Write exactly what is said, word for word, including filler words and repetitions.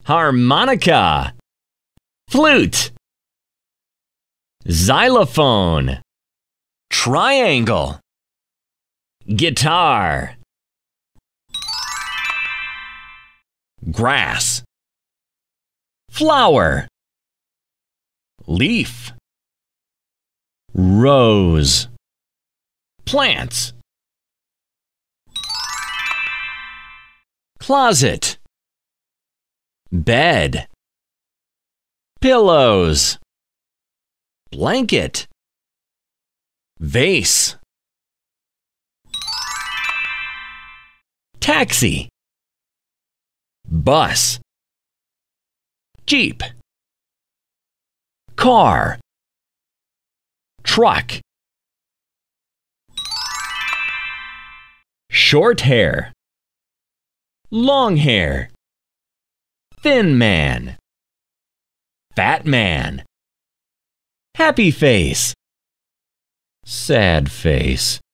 harmonica, flute, xylophone, triangle, guitar, grass, flower, leaf, rose, plants, closet, bed, pillows, blanket, vase, taxi, bus, jeep, car, truck, short hair, long hair, thin man, fat man, happy face, sad face.